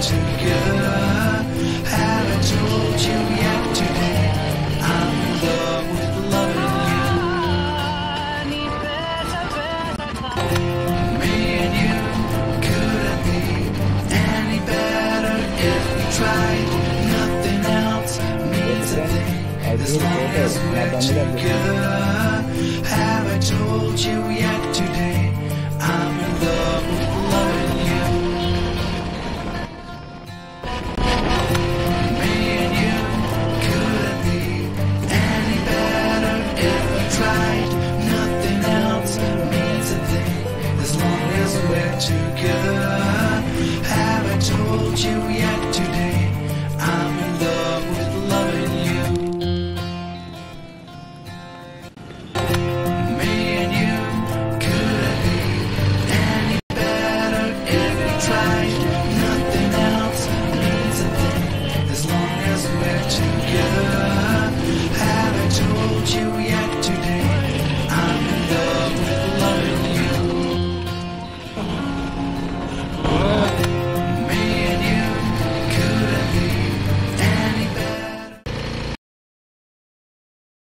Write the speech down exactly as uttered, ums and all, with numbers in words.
together. Have I told you yet today? I'm in love with loving you. Me and you, could it be any better if we tried? Nothing else means a thing as long as we're together. Have I told you yet today? I'm in love with loving you. Me and you, could it be any better if we tried? Nothing else means a thing as long as we're together. Have I told you yet